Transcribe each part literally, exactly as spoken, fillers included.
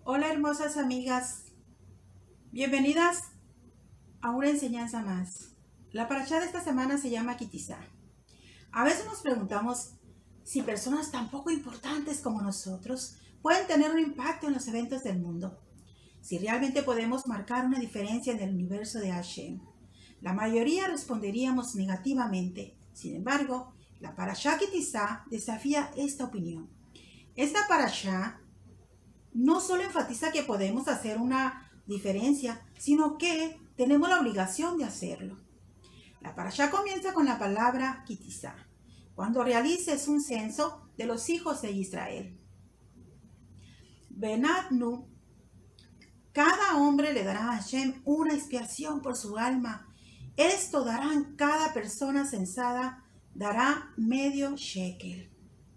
Hola hermosas amigas, bienvenidas a una enseñanza más. La parashá de esta semana se llama Kitizá. A veces nos preguntamos si personas tan poco importantes como nosotros pueden tener un impacto en los eventos del mundo, si realmente podemos marcar una diferencia en el universo de Hashem. La mayoría responderíamos negativamente. Sin embargo, la parashá Kitizá desafía esta opinión. Esta parashá no solo enfatiza que podemos hacer una diferencia, sino que tenemos la obligación de hacerlo. La parashá comienza con la palabra Kitizá, cuando realices un censo de los hijos de Israel. Benatnu, cada hombre le dará a Hashem una expiación por su alma. Esto darán cada persona censada, dará medio shekel.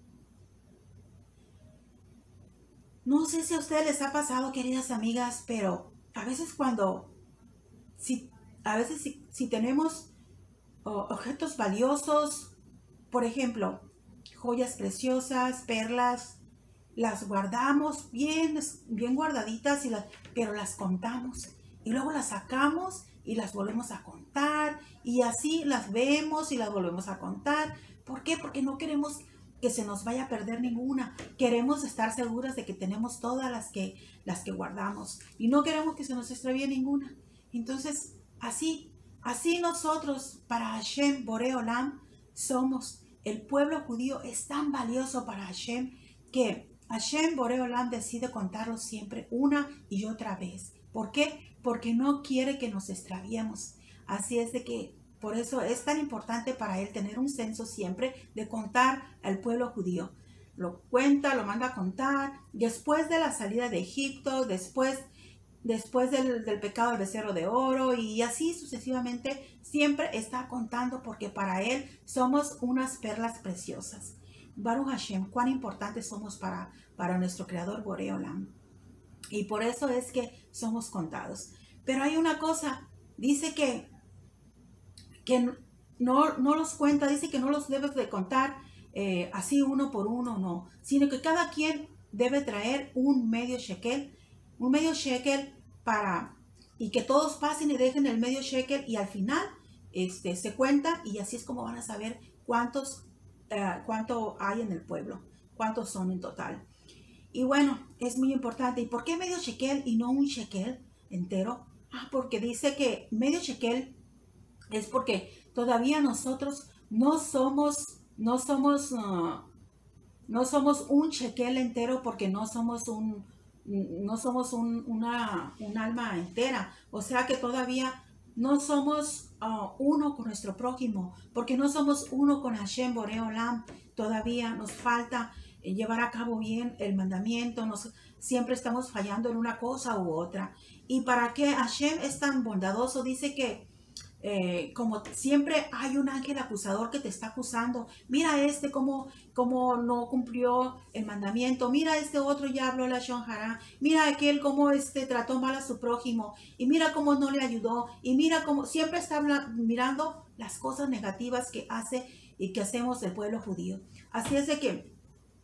No sé si a ustedes les ha pasado, queridas amigas, pero a veces cuando, si, a veces si, si tenemos oh, objetos valiosos, por ejemplo, joyas preciosas, perlas, las guardamos bien, bien guardaditas, y las, pero las contamos. Y luego las sacamos y las volvemos a contar. Y así las vemos y las volvemos a contar. ¿Por qué? Porque no queremos que se nos vaya a perder ninguna. Queremos estar seguras de que tenemos todas las que, las que guardamos. Y no queremos que se nos extravíe ninguna. Entonces, así, así nosotros, para Hashem Boré Olam, somos. El pueblo judío es tan valioso para Hashem que Hashem Boré Olam decide contarlo siempre una y otra vez. ¿Por qué? Porque no quiere que nos extraviemos. Así es de que por eso es tan importante para él tener un censo siempre de contar al pueblo judío. Lo cuenta, lo manda a contar. Después de la salida de Egipto, después, después del, del pecado del becerro de oro, y así sucesivamente, siempre está contando porque para él somos unas perlas preciosas. Baruch Hashem, cuán importantes somos para, para nuestro creador Boré Olam. Y por eso es que somos contados. Pero hay una cosa, dice que que no, no los cuenta, dice que no los debes de contar eh, así uno por uno, no, sino que cada quien debe traer un medio shekel, un medio shekel para, y que todos pasen y dejen el medio shekel, y al final este, se cuenta, y así es como van a saber cuántos, uh, cuánto hay en el pueblo, cuántos son en total. Y bueno, es muy importante. ¿Y por qué medio shekel y no un shekel entero? Ah, porque dice que medio shekel es porque todavía nosotros no somos, no somos, uh, no somos un shekel entero, porque no somos un, no somos un, una, un alma entera. O sea que todavía no somos uh, uno con nuestro prójimo, porque no somos uno con Hashem Boré Olam. Todavía nos falta eh, llevar a cabo bien el mandamiento. Nos, siempre estamos fallando en una cosa u otra. Y para que Hashem es tan bondadoso, dice que Eh, como siempre hay un ángel acusador que te está acusando. Mira este cómo, cómo no cumplió el mandamiento. Mira este otro ya habló la Lashon Hara. Mira aquel cómo este trató mal a su prójimo. Y mira cómo no le ayudó. Y mira cómo siempre está mirando las cosas negativas que hace y que hacemos el pueblo judío. Así es de que,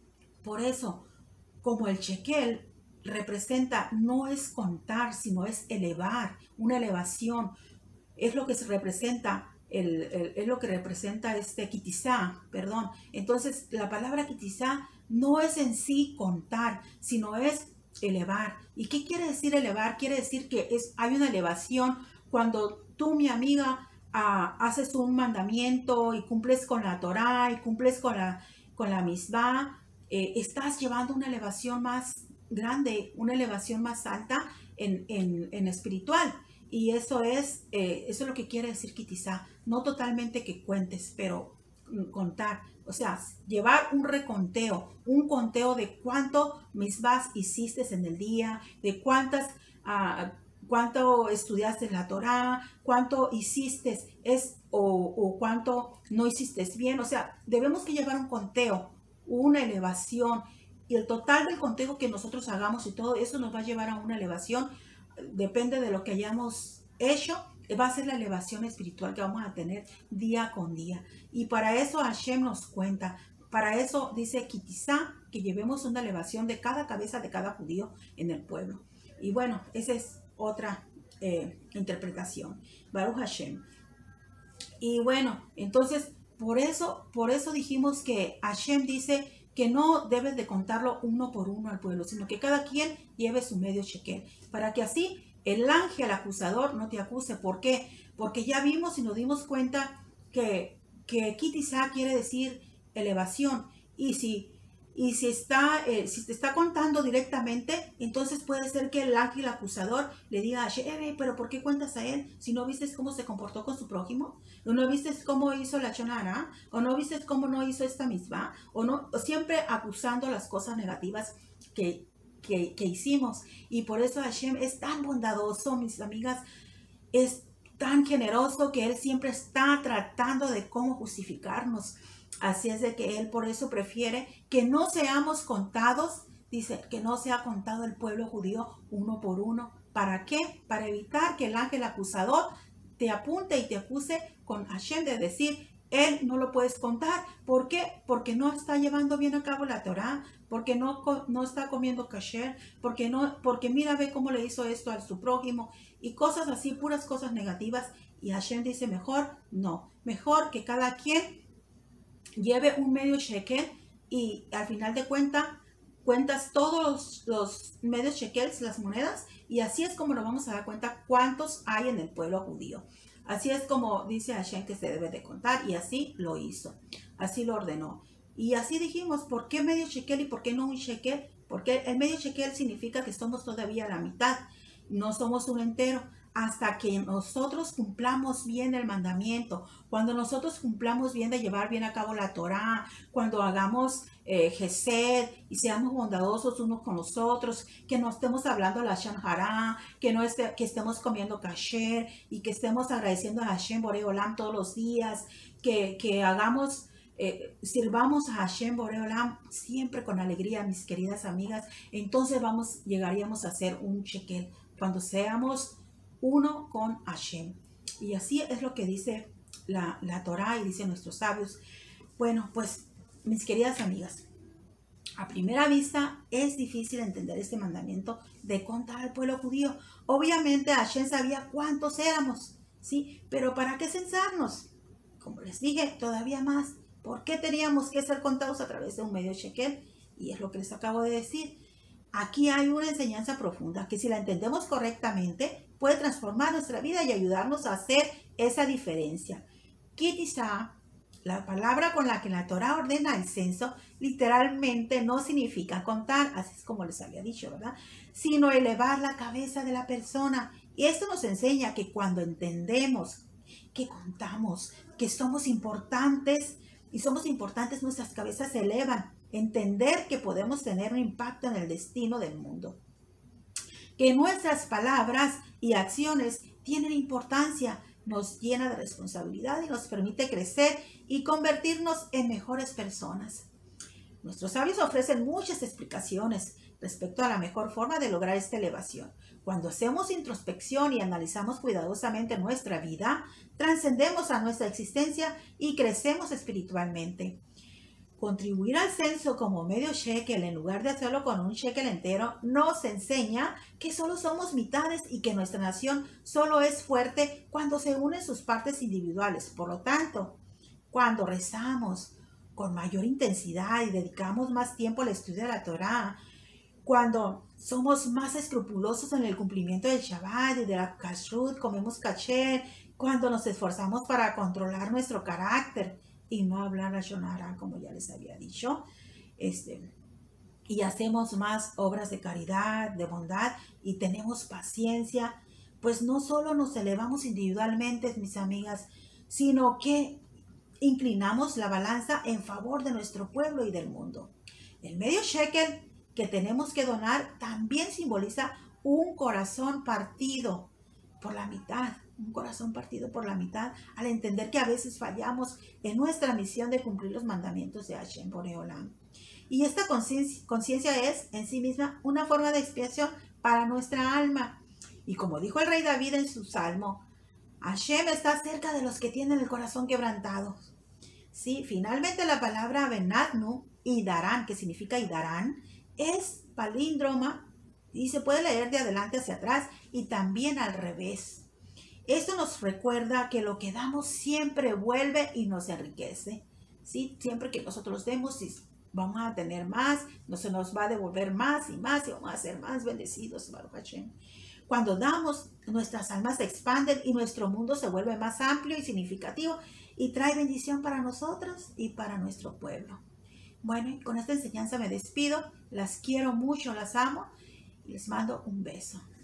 por eso, como el shekel representa, no es contar, sino es elevar, una elevación. Es lo que se representa, el, el, es lo que representa este Kitizá, perdón. Entonces, la palabra Kitizá no es en sí contar, sino es elevar. ¿Y qué quiere decir elevar? Quiere decir que es, hay una elevación cuando tú, mi amiga, uh, haces un mandamiento y cumples con la Torá y cumples con la, con la misbah, eh, estás llevando una elevación más grande, una elevación más alta en, en, en espiritual. Y eso es, eh, eso es lo que quiere decir Kitizá. No totalmente que cuentes, pero contar. O sea, llevar un reconteo, un conteo de cuánto misbás hiciste en el día, de cuántas, uh, cuánto estudiaste la Torá, cuánto hiciste es, o, o cuánto no hiciste bien. O sea, debemos que llevar un conteo, una elevación. Y el total del conteo que nosotros hagamos y todo eso nos va a llevar a una elevación. Depende de lo que hayamos hecho, va a ser la elevación espiritual que vamos a tener día con día. Y para eso Hashem nos cuenta. Para eso dice Kitizá, que llevemos una elevación de cada cabeza de cada judío en el pueblo. Y bueno, esa es otra eh, interpretación. Baruch Hashem. Y bueno, entonces, por eso, por eso dijimos que Hashem dice que no debes de contarlo uno por uno al pueblo, sino que cada quien lleve su medio shekel, para que así el ángel acusador no te acuse. ¿Por qué? Porque ya vimos y nos dimos cuenta que, que Kitizá quiere decir elevación. Y si, y si, está, eh, si te está contando directamente, entonces puede ser que el ángel acusador le diga a Hashem, pero ¿por qué cuentas a él? Si no viste cómo se comportó con su prójimo, o no viste cómo hizo la chonara, o no viste cómo no hizo esta misma, o no, siempre acusando las cosas negativas que Que, que hicimos. Y por eso Hashem es tan bondadoso, mis amigas, es tan generoso que Él siempre está tratando de cómo justificarnos. Así es de que Él por eso prefiere que no seamos contados, dice, que no sea contado el pueblo judío uno por uno. ¿Para qué? Para evitar que el ángel acusador te apunte y te acuse con Hashem de decir, él no lo puedes contar. ¿Por qué? Porque no está llevando bien a cabo la Torah, porque no, no está comiendo kasher, porque, no, porque mira, ve cómo le hizo esto a su prójimo, y cosas así, puras cosas negativas. Y Hashem dice, mejor no, mejor que cada quien lleve un medio shekel, y al final de cuentas, cuentas todos los, los medios shekels, las monedas, y así es como nos vamos a dar cuenta cuántos hay en el pueblo judío. Así es como dice Hashem que se debe de contar, y así lo hizo, así lo ordenó. Y así dijimos, ¿por qué medio shekel y por qué no un shekel? Porque el medio shekel significa que somos todavía la mitad, no somos un entero, hasta que nosotros cumplamos bien el mandamiento. Cuando nosotros cumplamos bien de llevar bien a cabo la Torah, cuando hagamos eh, Gesed y seamos bondadosos unos con los otros, que no estemos hablando la Shanhará, que, no esté, que estemos comiendo kasher y que estemos agradeciendo a Hashem Borei Olam todos los días, que, que hagamos... Eh, sirvamos a Hashem Borei Olam siempre con alegría, mis queridas amigas. Entonces vamos, llegaríamos a ser un shekel cuando seamos uno con Hashem. Y así es lo que dice la, la Torah y dicen nuestros sabios. Bueno, pues mis queridas amigas, a primera vista es difícil entender este mandamiento de contar al pueblo judío. Obviamente Hashem sabía cuántos éramos, ¿sí? Pero ¿para qué censarnos? Como les dije, todavía más. ¿Por qué teníamos que ser contados a través de un medio shekel? Y es lo que les acabo de decir. Aquí hay una enseñanza profunda que si la entendemos correctamente puede transformar nuestra vida y ayudarnos a hacer esa diferencia. Kitizá, la palabra con la que la Torah ordena el censo, literalmente no significa contar, así es como les había dicho, ¿verdad? Sino elevar la cabeza de la persona. Y esto nos enseña que cuando entendemos que contamos, que somos importantes, y somos importantes, nuestras cabezas se elevan. Entender que podemos tener un impacto en el destino del mundo. Que nuestras palabras y acciones tienen importancia, nos llena de responsabilidad y nos permite crecer y convertirnos en mejores personas. Nuestros sabios ofrecen muchas explicaciones respecto a la mejor forma de lograr esta elevación. Cuando hacemos introspección y analizamos cuidadosamente nuestra vida, trascendemos a nuestra existencia y crecemos espiritualmente. Contribuir al censo como medio shekel en lugar de hacerlo con un shekel entero nos enseña que solo somos mitades y que nuestra nación solo es fuerte cuando se unen sus partes individuales. Por lo tanto, cuando rezamos con mayor intensidad y dedicamos más tiempo al estudio de la Torah, cuando somos más escrupulosos en el cumplimiento del Shabbat y de la Kashrut, comemos kasher, cuando nos esforzamos para controlar nuestro carácter y no hablar a Shonara, como ya les había dicho, este, y hacemos más obras de caridad, de bondad, y tenemos paciencia, pues no solo nos elevamos individualmente, mis amigas, sino que inclinamos la balanza en favor de nuestro pueblo y del mundo. El medio shekel que tenemos que donar también simboliza un corazón partido por la mitad, un corazón partido por la mitad, al entender que a veces fallamos en nuestra misión de cumplir los mandamientos de Hashem Borei Olam. Y esta conciencia es en sí misma una forma de expiación para nuestra alma. Y como dijo el rey David en su salmo, Hashem está cerca de los que tienen el corazón quebrantado. Sí, finalmente la palabra benadnu y darán, que significa y darán, es palíndroma y se puede leer de adelante hacia atrás y también al revés. Esto nos recuerda que lo que damos siempre vuelve y nos enriquece. ¿Sí? Siempre que nosotros demos, vamos a tener más, no se nos va a devolver más y más y vamos a ser más bendecidos, Baruch Hashem. Cuando damos, nuestras almas se expanden y nuestro mundo se vuelve más amplio y significativo y trae bendición para nosotros y para nuestro pueblo. Bueno, y con esta enseñanza me despido. Las quiero mucho, las amo y les mando un beso.